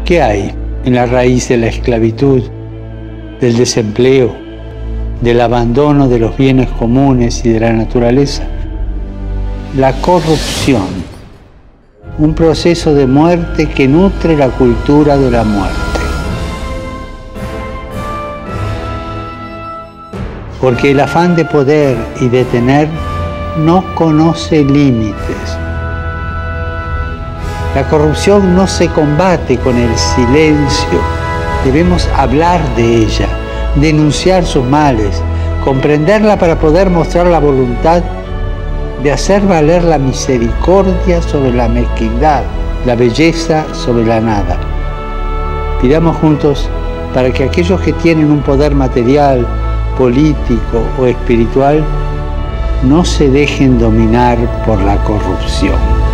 ¿Qué hay en la raíz de la esclavitud, del desempleo, del abandono de los bienes comunes y de la naturaleza? La corrupción, un proceso de muerte que nutre la cultura de la muerte. Porque el afán de poder y de tener no conoce límites. La corrupción no se combate con el silencio. Debemos hablar de ella, denunciar sus males, comprenderla para poder mostrar la voluntad de hacer valer la misericordia sobre la mezquindad, la belleza sobre la nada. Pidamos juntos para que aquellos que tienen un poder material, político o espiritual no se dejen dominar por la corrupción.